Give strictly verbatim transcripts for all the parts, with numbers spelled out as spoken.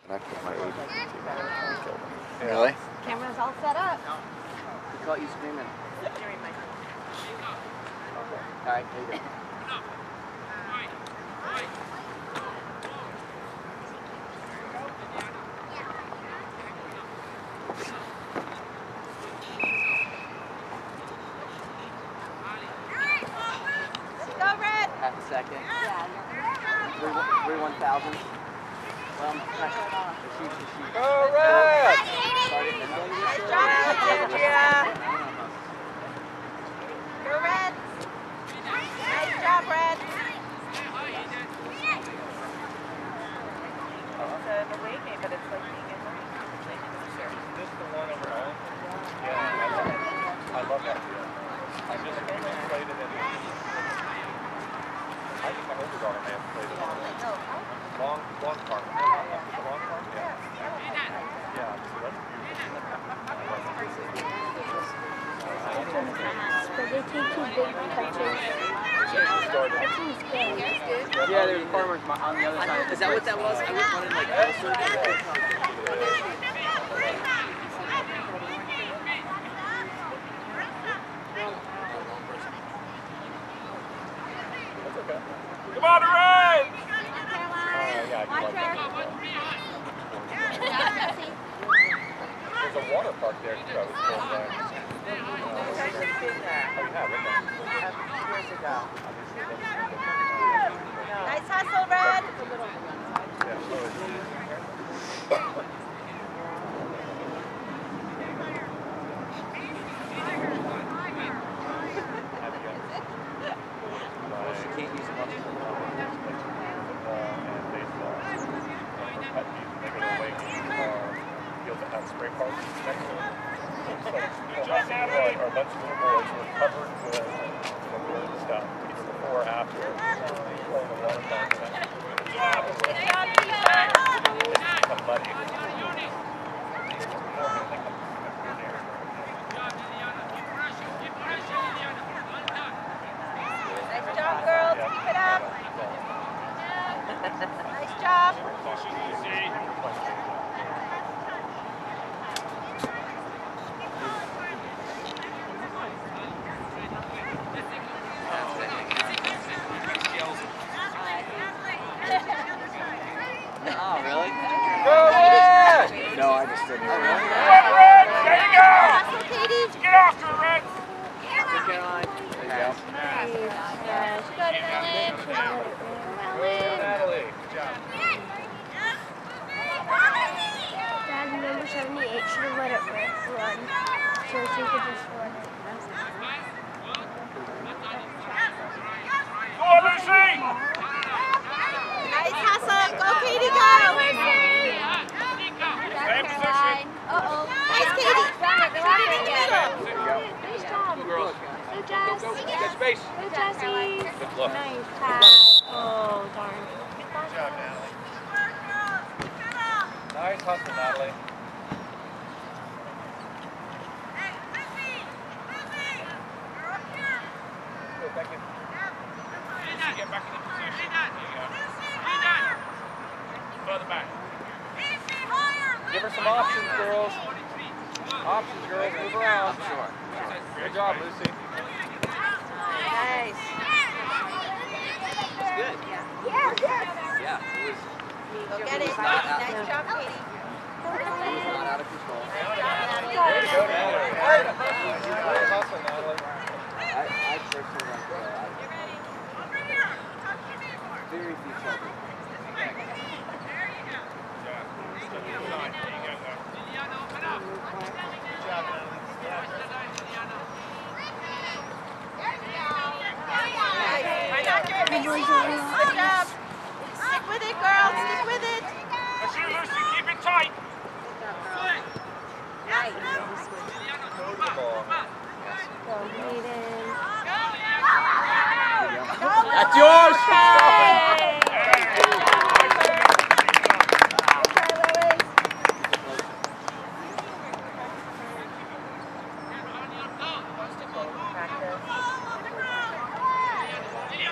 Back with my agency. Really? Camera's all set up. We caught you screaming. Alright, there you go. Go Red! Half a second. Yeah. Three, three one thousand. Well, Go Red! Nice job, Andrea. Go Red! Nice job, Red! It's an away game, but it's like being in the Is this the one over home? Yeah, I love it. I love that field. I just came and played it in. I think my older daughter may have played it on long, long park. The long park? Yeah. Yeah, so that's beautiful. So they take two big touches. That seems good. yeah, there's farmers on the other side. Is that what that was? I was running like Come on, Ray! Uh, yeah, I do like that. There's a water park there too. I was told that. Uh, I've just been there. oh, you have, okay. Years ago. Obviously, that's- Nice hustle, Red! yeah, so it's- Well, she can't use much of them. Football and baseball. Pet peeve, maybe the way fields that have spray parks next to them. So people have to go, like, or a bunch of little boys were covered with, you know, wood and stuff, either before or after playing the water park. Good job! Good job, It's become muddy. Nice job, girls. Keep it up. Nice job. Oh, really? Go Red! No, I just didn't. Oh, really? Go Red! There you go! Awesome, Katie. Get after it, Red! Caroline. There you go. Yeah, she got it, Ellen. Go Natalie. Good job. Dad, number seventy-eight should have let it run, so she could just run it. Go on, Lucy! Nice hustle. Go, Katie, go. Same position. Uh-oh. Nice, Katie. Shoot it in the middle. There you go. Nice job. Two girls. Good Jess. Get space. Good Jessie. Good look. Nice pass. Oh, darn. Good job, Natalie. Nice hustle, Natalie. Good, thank you. Get back into position. There you go. Further back. Give her some options, girls. Options, girls. Move around. Sure. Good job, Lucy. Nice. It's good. Yeah, good. Yeah, it was, Go get it. Nice job, Katie. it was not out of control. Way to go, Natalie. Good hustle, Natalie. I, I personally like that. Very few children. Good job. Stick with it, girls. Stick with it. That's you, Lucy. Keep it tight. Nice. Hold the ball. Go, Hayden. That's yours! Hey.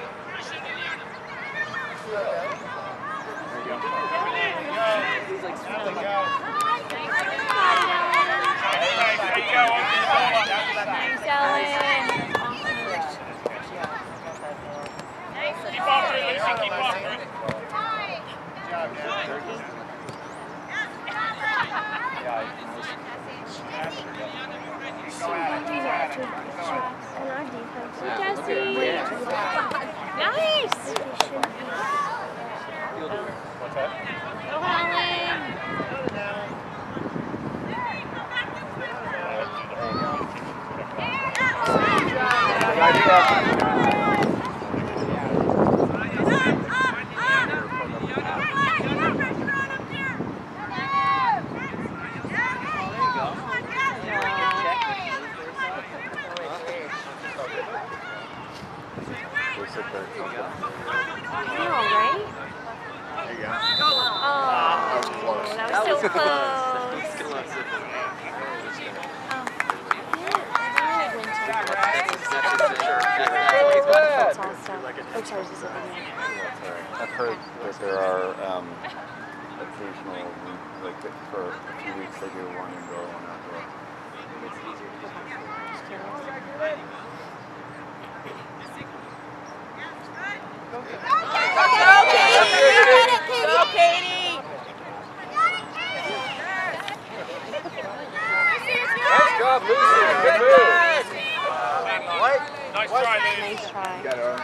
There you go. He's like I've heard that there are um, occasional, like for a few weeks they do one indoor, one outdoor. Go, Katie! Nice job, Lucy. Good move. White. Nice try, Lucy. Nice try. Got her.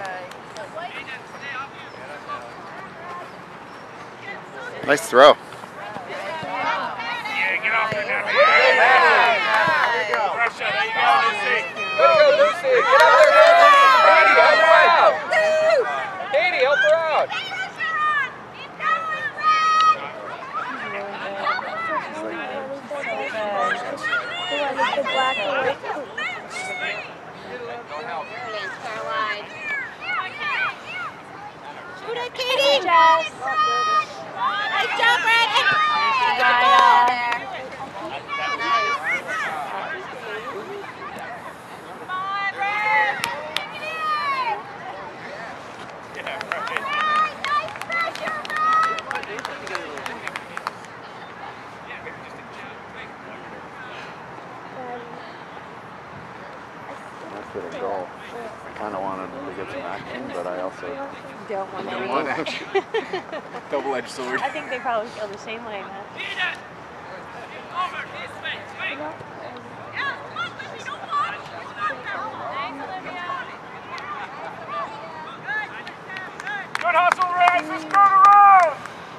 Nice throw. Yeah, get off there now. Yeah. Pressure, there you go, Lucy. Go, Lucy. Get out there, Katie. Help her out. Katie, help her out. The black and white. Shoot it, Katie! Nice job, Brandon! Good ball there. Come on, Brandon! That's good a goal. I kind of wanted to get some action, but I also Don't want don't want action. Double-edged sword. I think they probably feel the same way, man. Good hustle, Reds. Let's go to road.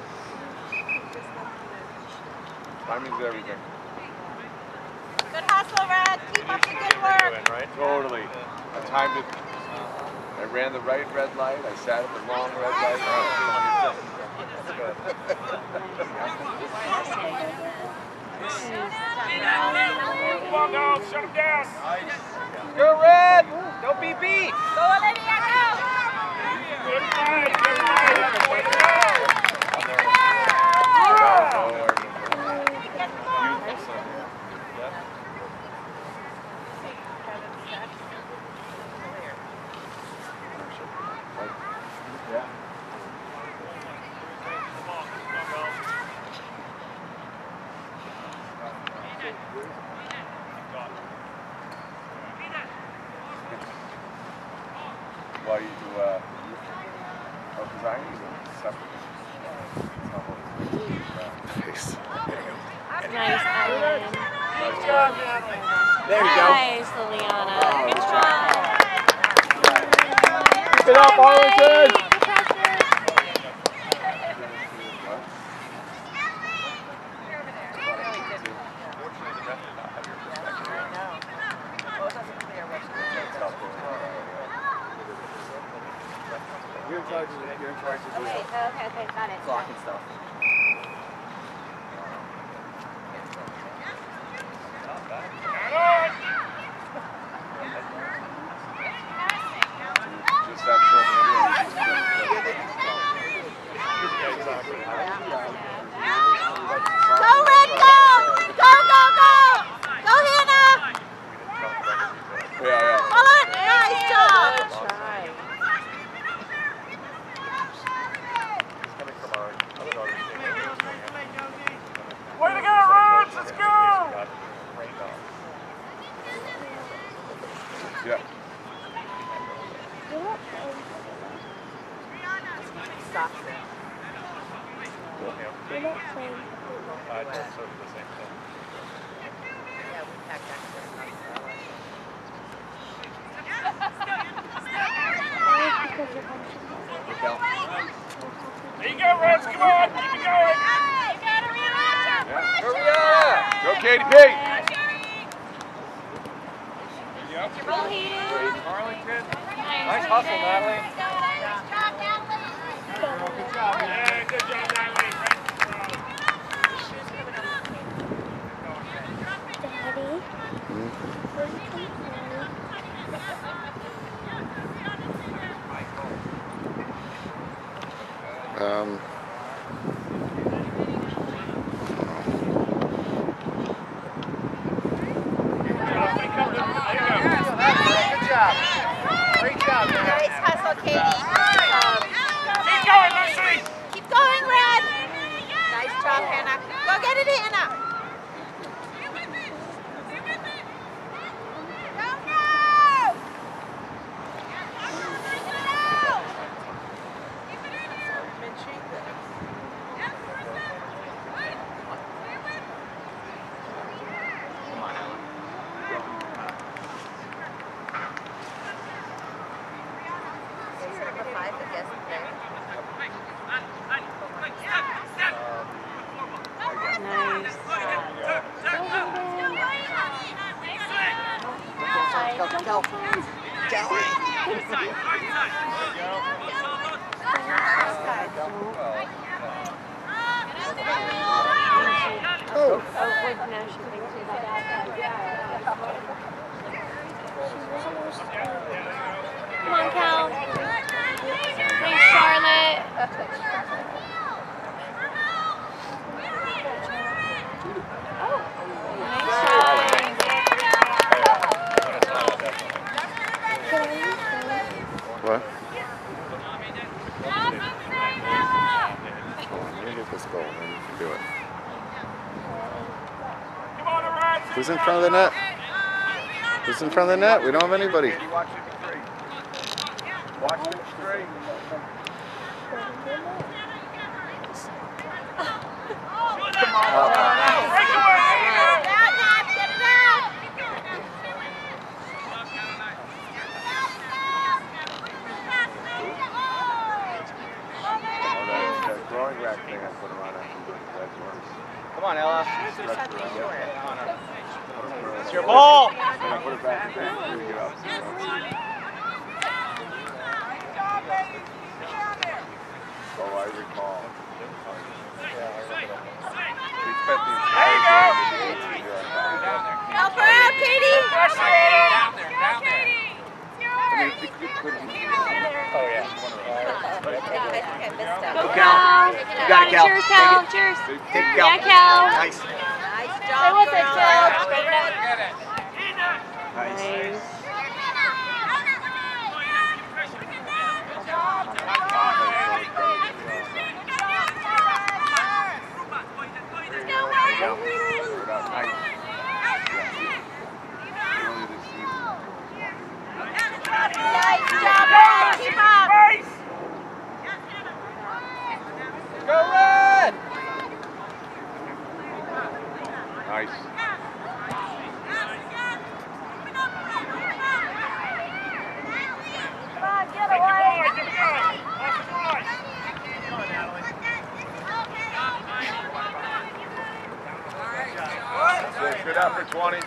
Timing's everything. Good hustle, Red. Keep up the good work. Right? Totally. I timed it. I ran the right red light. I sat at the wrong red light. Come on, girls. Shut them down. Go Red! Don't be beat! Go, Olivia, go! Good fight. Good fight. Way to go. While you do, uh, oh, because I use them separate. Face. Nice, Ellen. Good job, man. There you go. Nice, Liliana. Good try. Keep it up, Arlington! You're in charge of, you're in charge of the Okay, okay, okay, got it. clock and stuff. Just that short window. Yeah, exactly. Go, Red, go! Go, go, go! Go, Hannah! Yeah, yeah. Hold on. Nice job. Way to go, Rhodes! Let's go! Yeah. Stop. I did sort of the same thing. Yeah, we packed extra. There you go, Reds. Come on, keep it going. Go Rihanna! Go Katie P! Roll heated. Arlington. job, Hannah. Go get it, Hannah. Come on, Cal. Thanks, Charlotte. Oh, nice try. What? Let me get this goal, then you can do it. Who's in front of the net? Who's in front of the net? We don't have anybody. Watch it straight. Watch it straight. Come on. Break away. Down, Nat, get it out. Throwing rack thing I put around it. Come on, Ella. It's your ball. Put it back in there. Here we get up. Oh, I recall. We spent the entire game in the eighteen-yard line. Help her out, Katie. Down there, down there. Oh, yeah. Go, Cal. You got it, Cal. Cheers, Cal. Cheers. Take it, Yeah, Cal. Nice. Nice Say job, what's it, Cal? Nice. Nice. Nice job, Red. Keep up. Go Red! Nice. Come on, get away. Good after twenty.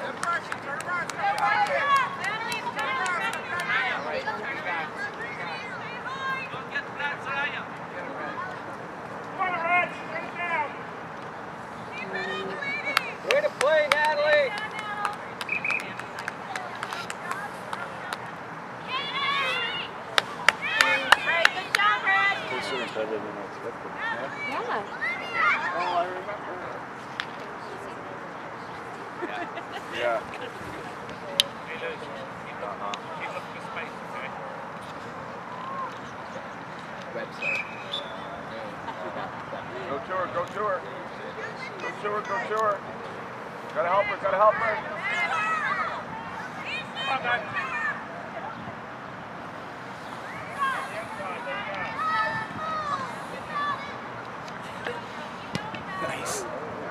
Way to play, Natalie! Hey, good job, Red. Closer and better than I expected. Yeah. Oh, I remember. Yeah. Go to her, go to her. Go to her, go to her. Gotta help her, gotta help her. Nice.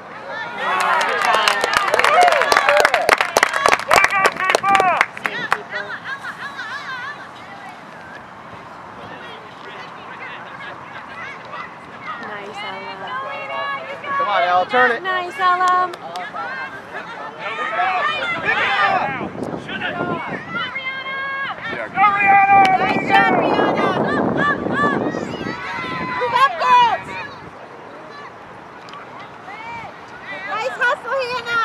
Nice, Ella. Come on, Ella, turn it. Nice, Ella. Nice job, Rihanna. Move up, girls. Nice hustle, Hannah.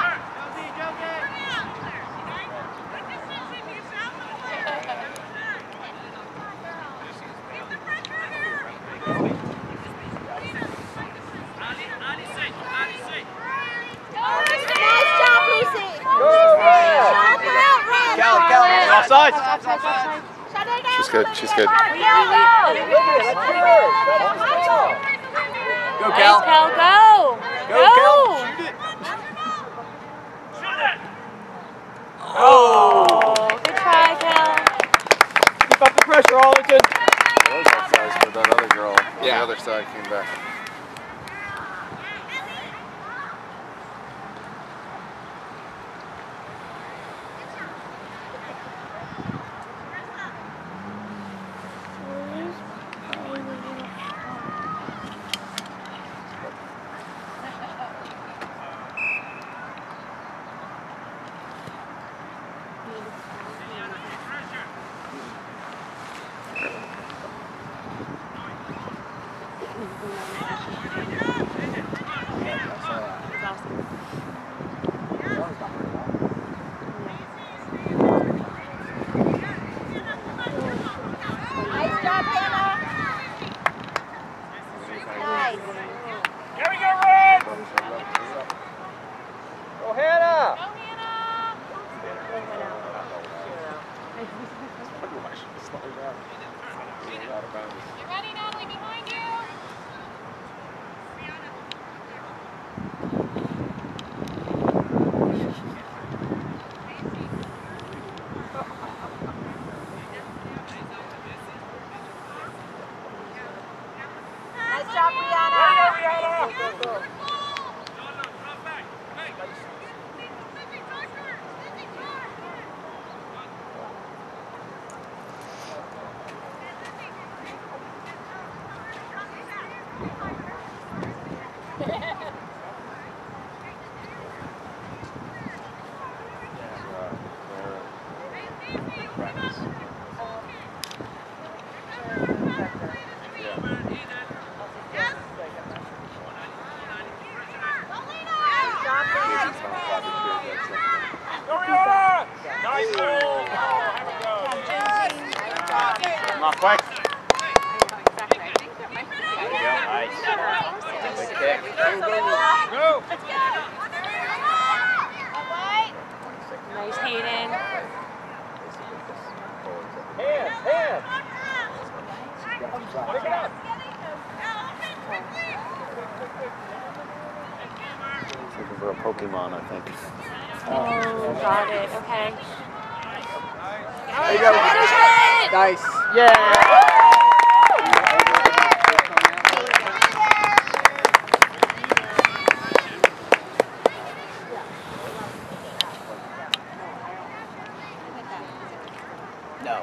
Nice job, Lucy. Go Red! Help her out, Red. Cal, Cal, offside. Offside, offside. Shut her down. She's good, she's good. Go, Nice, Cal. Cal, go. Go. other side came back. Nice job, Hannah. Nice. Here we go, Red! Go, Hannah! You ready, Natalie? Behind you. Nice job, Rihanna. Go, go, go. Not quite. Go! Nice, Hayden. Hands, hands! Pick it up! Looking for a Pokemon, I think. Oh, got it. Okay. There you go. Nice. Yeah. No.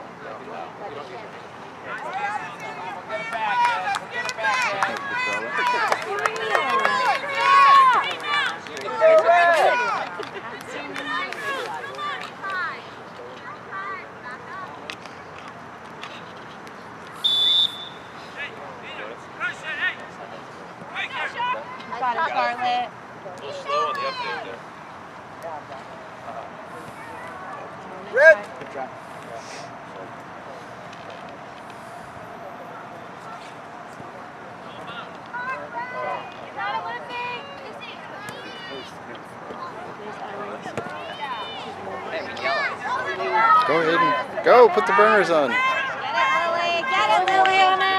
Got it, Scarlett. Slow on the update there. Red! Good job. Go ahead and go. Put the burners on. Get it, Lily. Get it, Liliana.